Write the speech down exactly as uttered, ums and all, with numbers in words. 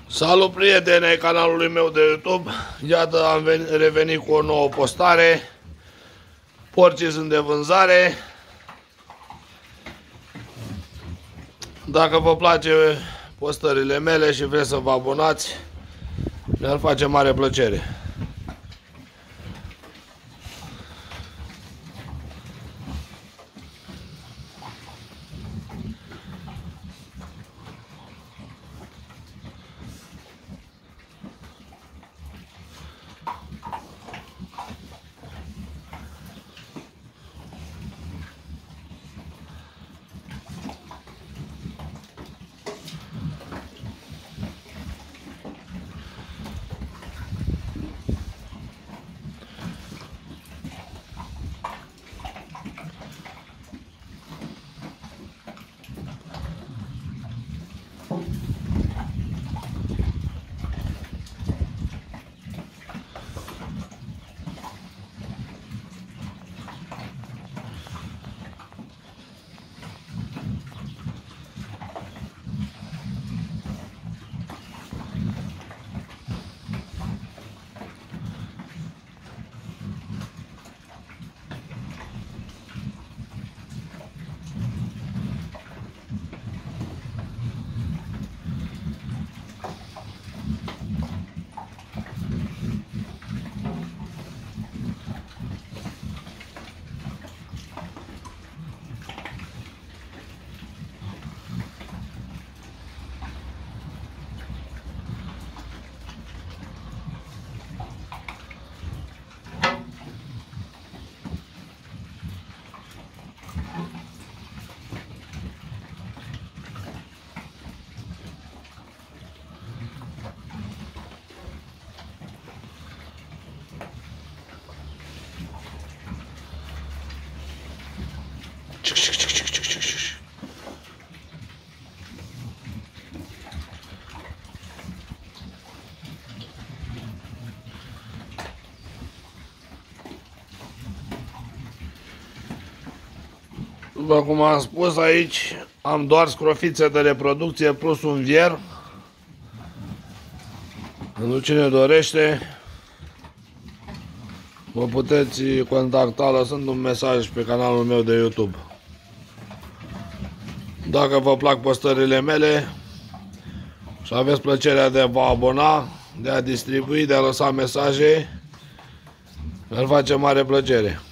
Salut, prieteni ai canalului meu de YouTube. Iată, am revenit cu o nouă postare. Porcii sunt de vânzare. Dacă vă place postările mele și vreți să vă abonați, mi-ar face mare plăcere. După cum am spus, aici am doar scrofițe de reproducție plus un vier. Pentru cine dorește, mă puteți contacta lăsând un mesaj pe canalul meu de YouTube. Dacă vă plac postările mele și aveți plăcerea de a vă abona, de a distribui, de a lăsa mesaje, mi-ar face mare plăcere.